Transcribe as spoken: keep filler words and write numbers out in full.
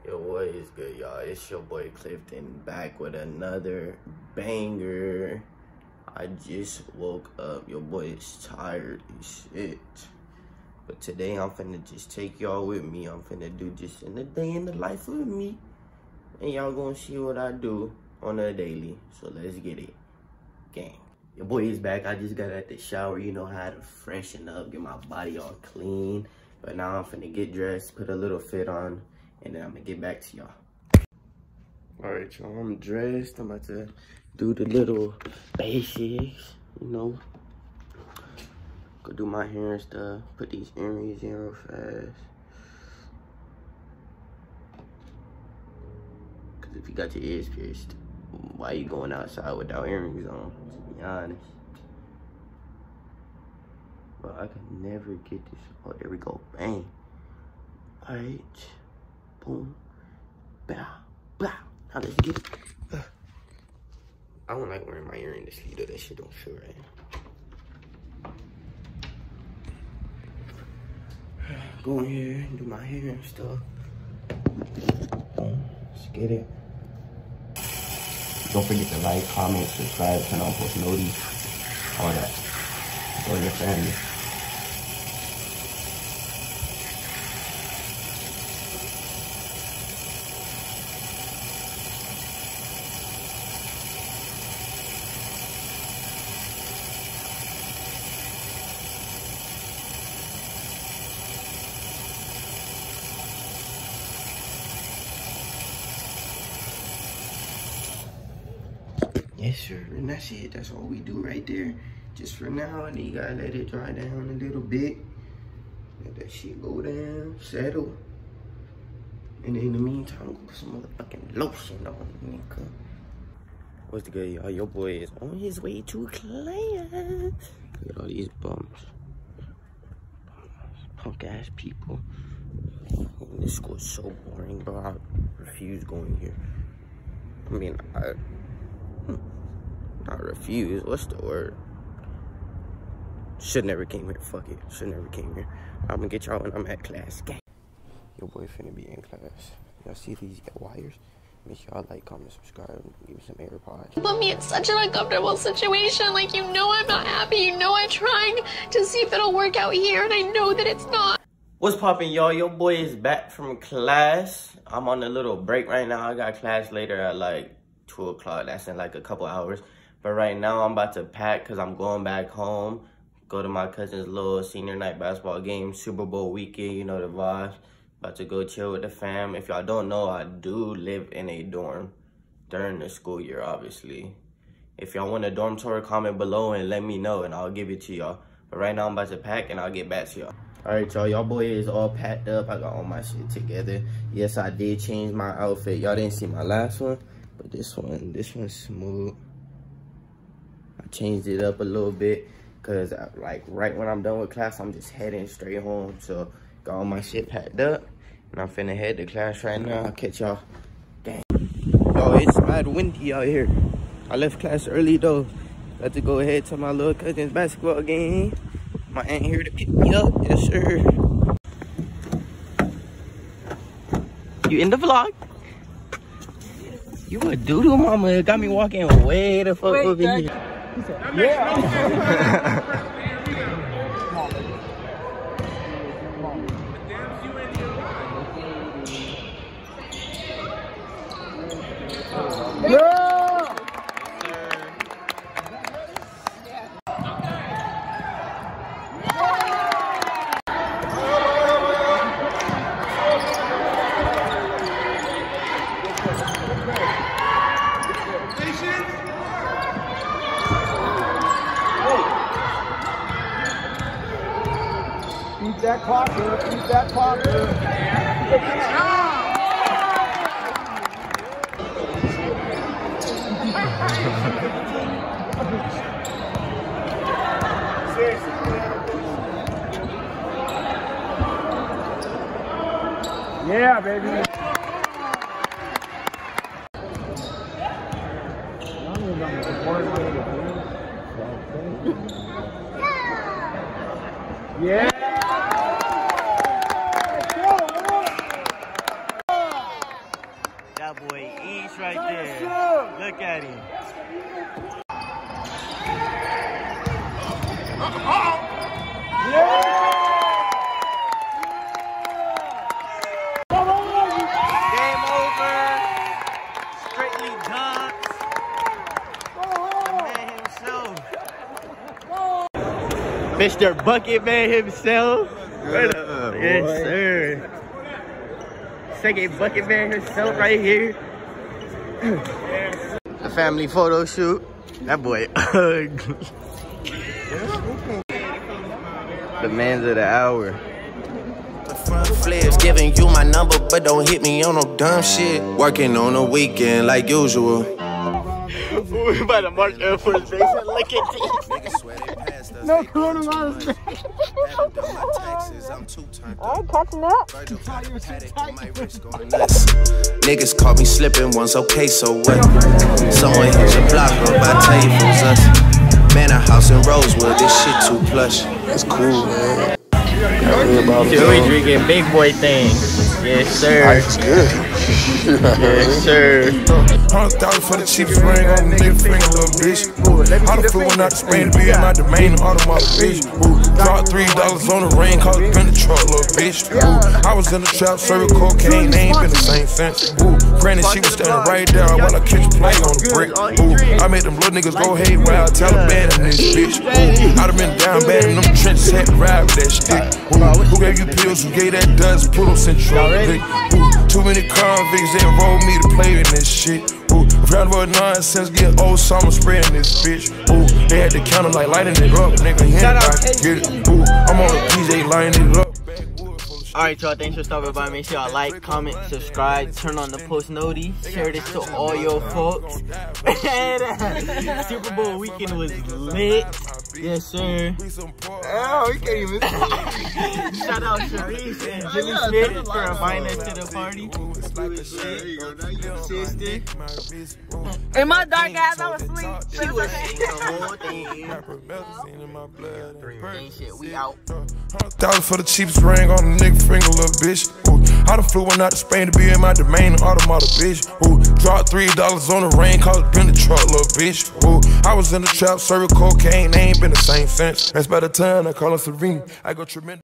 Yo, what is good, y'all? It's your boy Clifton back with another banger. I just woke up. Your boy is tired as shit. But today I'm finna just take y'all with me. I'm finna do just in the day in the life with me. And y'all gonna see what I do on a daily. So let's get it. Gang. Your boy is back. I just got out the shower. You know how to freshen up, get my body all clean. But now I'm finna get dressed, put a little fit on, and then I'm gonna get back to y'all. All right, y'all, I'm dressed. I'm about to do the little basics, you know. Go do my hair and stuff. Put these earrings in real fast. Cause if you got your ears pierced, why you going outside without earrings on, to be honest? But I can never get this. Oh, there we go. Bang. All right. Boom. Bow. Bow. Now let's get it. Uh, I don't like wearing my earring to sleep though. That shit don't feel right. Go in here and do my hair and stuff. Boom. Let's get it. Don't forget to like, comment, subscribe, turn on post notifications, all that. For your family. Yes, sir. And that's it. That's all we do right there. Just for now, and you gotta let it dry down a little bit. Let that shit go down, settle. And in the meantime, put some motherfucking lotion on, nigga. What's the good, y'all? Your boy is on his way to class. Look at all these bums. Punk ass people. This school is so boring, bro. I refuse going here. I mean, I, I refuse. What's the word? Should never came here. Fuck it. Should never came here. I'm gonna get y'all when I'm at class. Gang. Your boy finna be in class. Y'all see these wires? Make sure y'all like, comment, subscribe, and give me some AirPods. You put me in such an uncomfortable situation. Like, you know I'm not happy. You know I'm trying to see if it'll work out here, and I know that it's not. What's poppin', y'all? Your boy is back from class. I'm on a little break right now. I got class later at like two o'clock. That's in like a couple hours. But right now, I'm about to pack because I'm going back home. Go to my cousin's little senior night basketball game, Super Bowl weekend, you know the vibes. About to go chill with the fam. If y'all don't know, I do live in a dorm during the school year, obviously. If y'all want a dorm tour, comment below and let me know, and I'll give it to y'all. But right now, I'm about to pack, and I'll get back to y'all. All right, y'all. Y'all boy is all packed up. I got all my shit together. Yes, I did change my outfit. Y'all didn't see my last one, but this one, this one's smooth. I changed it up a little bit. Cause I, like right when I'm done with class, I'm just heading straight home. So got all my shit packed up, and I'm finna head to class right now. I'll catch y'all. Dang. Yo, it's mad windy out here. I left class early though. Got to go ahead to my little cousin's basketball game. My aunt here to pick me up. Yes, sir. You in the vlog? You a doodle mama. It got me walking way the fuck Wait, over Dad. Here. Yeah. Eat that clock, girl. Eat that clock, girl. Yeah, baby. Yeah. That boy eats right there. Look at him. Game over. Strictly dunks. The man himself. Mister Bucket Man himself. Right up. Yes, sir. Second Bucket Man himself right here. A family photo shoot. That boy ugly. The man's of the hour. Flares giving you my number, but don't hit me on no dumb shit. Working on a weekend like usual. We about to march Air Force Base and look at these. No coronavirus. I'm catching up. Niggas caught me slipping once, okay, so what? Someone hit your block up, I tell you who's us. Man, a house in Rosewood, this shit too plush. That's cool, man. Joey drinking big boy thing. Yes, sir. Life's good. Yes, sir. Hundred thousand for the cheapest ring on the nigga finger, little bitch. I done flew one out to Spain to be in my domain, automobile, bitch. Dropped three dollars on the ring, cause it been the truck, little bitch. I was in the trap, serving cocaine, they ain't been the same since. Granted, she was standing right there while I catch play on the brick. I made them little niggas go haywire, Taliban in this bitch. I done been down bad in them trenches, had to ride with that stick. Who gave you pills, who gave that dust, put them central. Too many convicts, they enrolled me to play in this shit. Ooh, round about nonsense, get old summer spreading this bitch. Ooh, they had to count them like lighting it up, nigga. Yeah, I get it. Ooh, I'm on a P J lighting it up. Alright, y'all, thanks for stopping by. Make sure y'all like, comment, subscribe, turn on the post noti, share this to all your folks. Super Bowl weekend was lit. Yes, sir. Oh, we can't even. Shout out Shareece and Jimmy Smith for inviting us to the party. Sister. In my dark ass, I was asleep. She was singing the whole thing. Shit, we out. Thousand for the cheapest ring on the nigga finger, little bitch. Ooh, I done flew one out to Spain to be in my domain, automobile, bitch. Ooh, dropped three dollars on the ring, cause it been the truck, little bitch. Ooh, I was in the trap, serving cocaine, they ain't been the same since. That's by the time I call her Serena. I go tremendous.